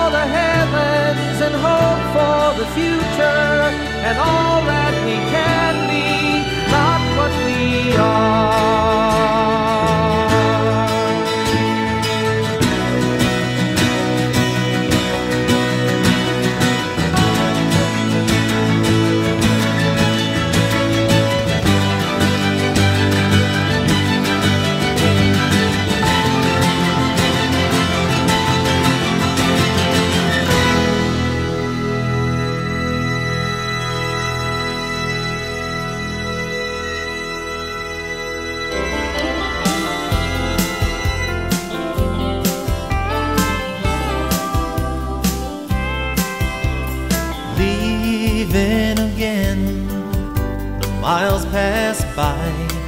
the heavens and hope for the future, and all that we can be, not what we are. Leaving again, the miles pass by.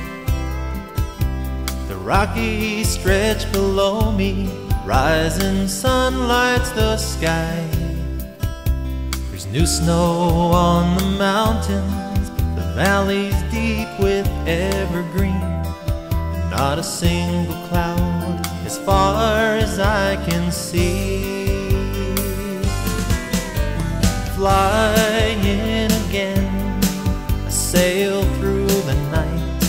The rocky stretch below me, rising sun lights the sky. There's new snow on the mountains, the valleys deep with evergreen. Not a single cloud as far as I can see. Flying again, I sail through the night.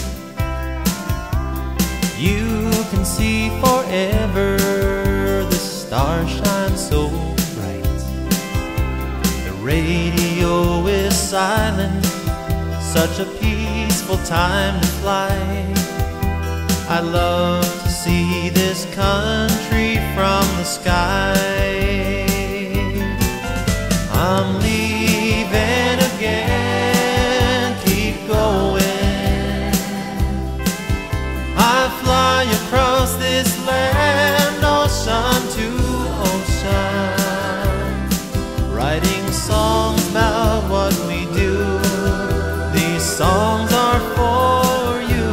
You can see forever, the stars shine so bright. The radio is silent, such a peaceful time to fly. I love to see this country from the sky. I'm leaving again, keep going. I fly across this land, ocean to ocean, writing songs about what we do. These songs are for you.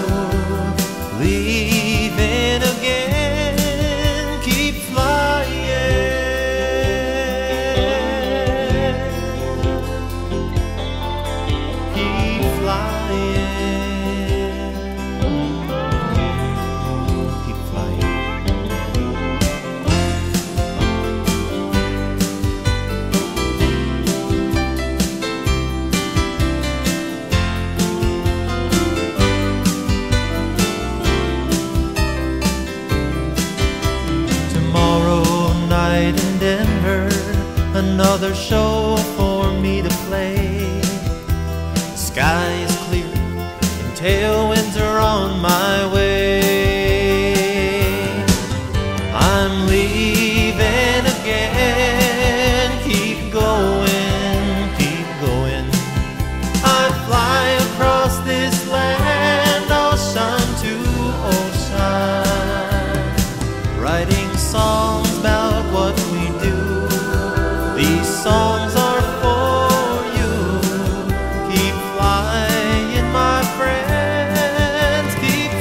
Leaving again, keep flying. Another show for me to play. The sky is clear and tailwinds are on my way. I'm leaving again, keep going, keep going. I fly across this land, ocean to ocean, writing songs about what we do. These songs are for you. Keep flying, my friends, keep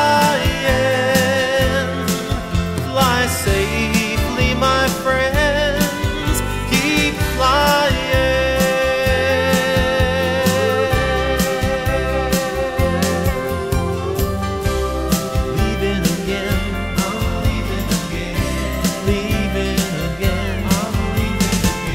flying. Fly safely, my friends, keep flying. Leaving again, I'm leaving again, leaving again, I'm leaving.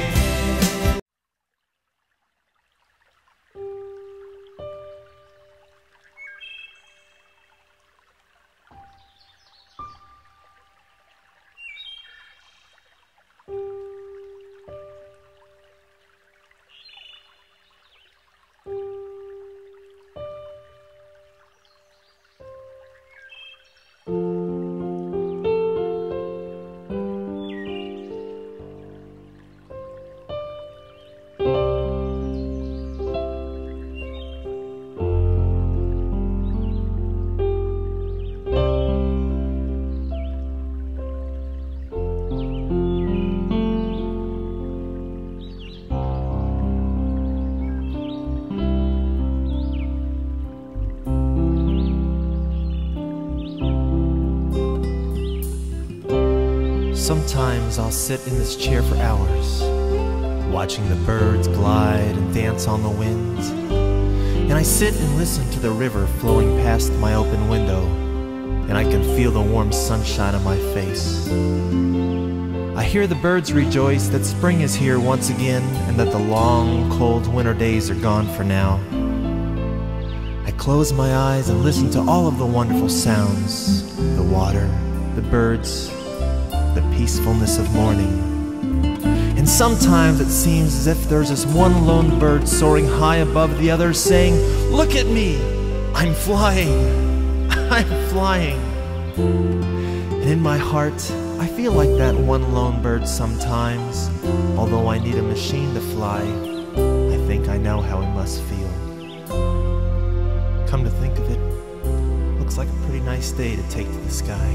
Sometimes I'll sit in this chair for hours, watching the birds glide and dance on the winds. And I sit and listen to the river flowing past my open window, and I can feel the warm sunshine on my face. I hear the birds rejoice that spring is here once again and that the long, cold winter days are gone for now. I close my eyes and listen to all of the wonderful sounds, the water, the birds, the peacefulness of morning. And sometimes it seems as if there's this one lone bird soaring high above the others saying, "Look at me! I'm flying! I'm flying!" And in my heart, I feel like that one lone bird sometimes. Although I need a machine to fly, I think I know how it must feel. Come to think of it, looks like a pretty nice day to take to the sky.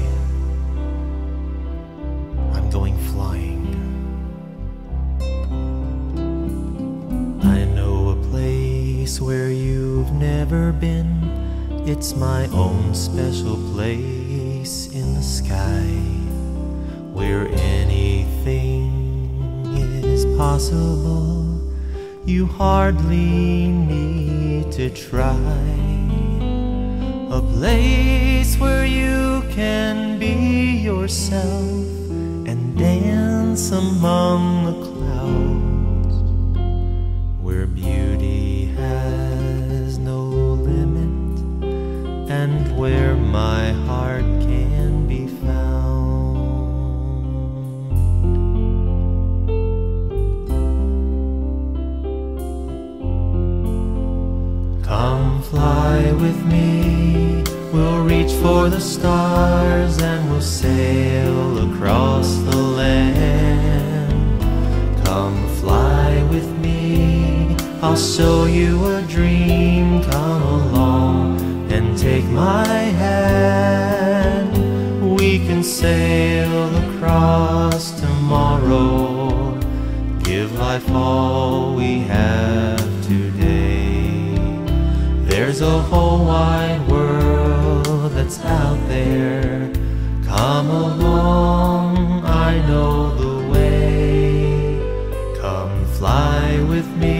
I'm going flying. I know a place where you've never been. It's my own special place in the sky, where anything is possible. You hardly need to try. A place where you can be yourself and dance among the clouds, where beauty has no limit and where my heart can be found. Come fly with me, we'll reach for the stars and we'll sail across the land. Come fly with me, I'll show you a dream. Come along and take my hand. We can sail across tomorrow, give life all we have today. There's a whole wide world that's out there. Come along, I know the way. Come fly with me.